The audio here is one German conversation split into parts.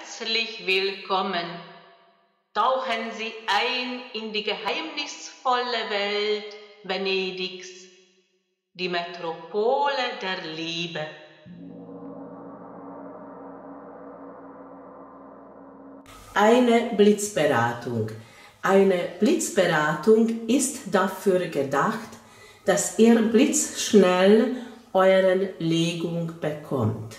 herzlich willkommen. Tauchen Sie ein in die geheimnisvolle Welt Venedigs, die Metropole der Liebe. Eine Blitzberatung. Eine Blitzberatung ist dafür gedacht, dass ihr blitzschnell eure Legung bekommt.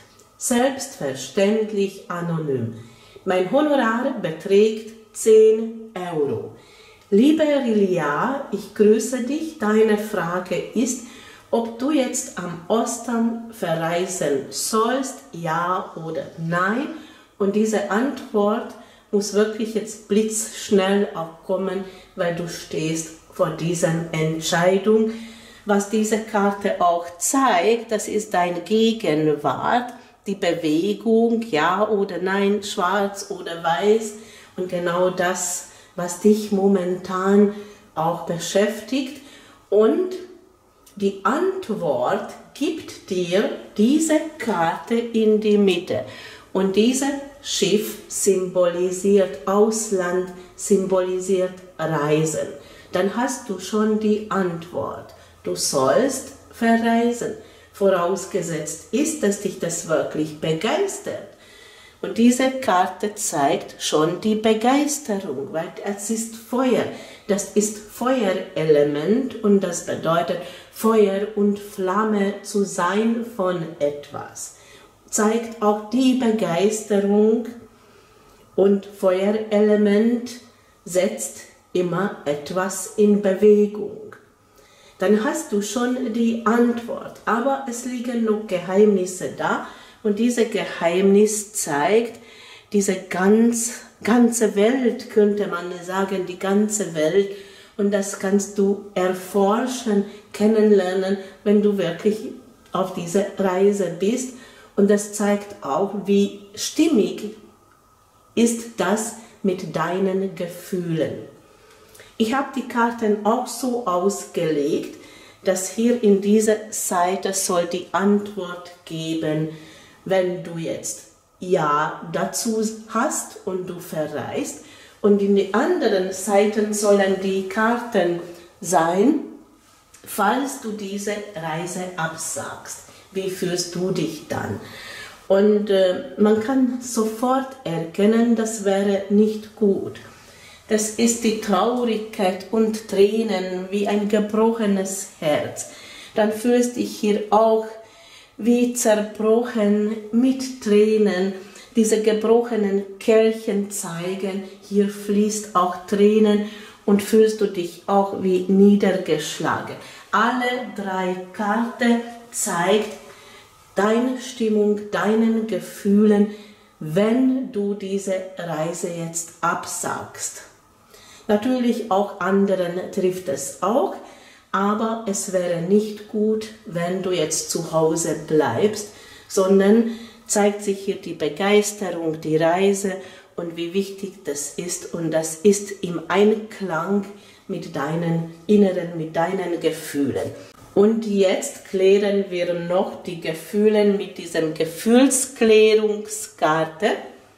Selbstverständlich anonym. Mein Honorar beträgt 10 €. Liebe Rilia, ich grüße dich. Deine Frage ist, ob du jetzt am Ostern verreisen sollst, ja oder nein. Und diese Antwort muss wirklich jetzt blitzschnell auch kommen, weil du stehst vor dieser Entscheidung. Was diese Karte auch zeigt, das ist deine Gegenwart, die Bewegung, ja oder nein, schwarz oder weiß. Und genau das, was dich momentan auch beschäftigt. Und die Antwort gibt dir diese Karte in die Mitte. Und dieses Schiff symbolisiert Ausland, symbolisiert Reisen. Dann hast du schon die Antwort. Du sollst verreisen. Vorausgesetzt ist, dass dich das wirklich begeistert. Und diese Karte zeigt schon die Begeisterung, weil es ist Feuer. Das ist Feuerelement und das bedeutet Feuer und Flamme zu sein von etwas. Zeigt auch die Begeisterung und Feuerelement setzt immer etwas in Bewegung. Dann hast du schon die Antwort, aber es liegen noch Geheimnisse da und dieses Geheimnis zeigt diese ganze Welt, könnte man sagen, die ganze Welt, und das kannst du erforschen, kennenlernen, wenn du wirklich auf dieser Reise bist. Und das zeigt auch, wie stimmig ist das mit deinen Gefühlen. Ich habe die Karten auch so ausgelegt, dass hier in dieser Seite soll die Antwort geben, wenn du jetzt Ja dazu hast und du verreist. Und in den anderen Seiten sollen die Karten sein, falls du diese Reise absagst. Wie fühlst du dich dann? Und man kann sofort erkennen, das wäre nicht gut. Das ist die Traurigkeit und Tränen wie ein gebrochenes Herz. Dann fühlst du dich hier auch wie zerbrochen mit Tränen. Diese gebrochenen Kelchen zeigen, hier fließt auch Tränen und fühlst du dich auch wie niedergeschlagen. Alle 3 Karten zeigt deine Stimmung, deinen Gefühlen, wenn du diese Reise jetzt absagst. Natürlich auch anderen trifft es auch, aber es wäre nicht gut, wenn du jetzt zu Hause bleibst, sondern zeigt sich hier die Begeisterung, die Reise und wie wichtig das ist. Und das ist im Einklang mit deinen Inneren, mit deinen Gefühlen. Und jetzt klären wir noch die Gefühle mit diesem Gefühlsklärungskarte.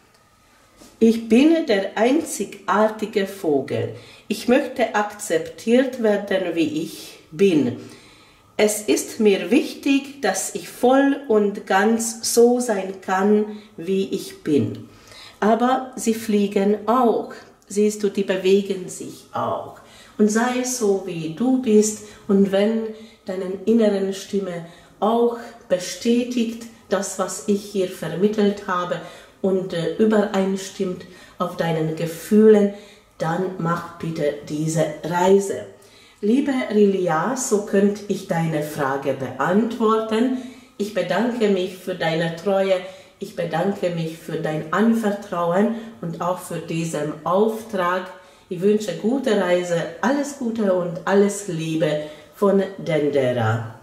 Ich bin der einzigartige Vogel. Ich möchte akzeptiert werden, wie ich bin. Es ist mir wichtig, dass ich voll und ganz so sein kann, wie ich bin. Aber sie fliegen auch. Siehst du, die bewegen sich auch. Und sei so, wie du bist. Und wenn deine innere Stimme auch bestätigt, das, was ich hier vermittelt habe, und übereinstimmt auf deinen Gefühlen, dann mach bitte diese Reise. Liebe Rilia, so könnte ich deine Frage beantworten. Ich bedanke mich für deine Treue, ich bedanke mich für dein Anvertrauen und auch für diesen Auftrag. Ich wünsche gute Reise, alles Gute und alles Liebe von Dendera.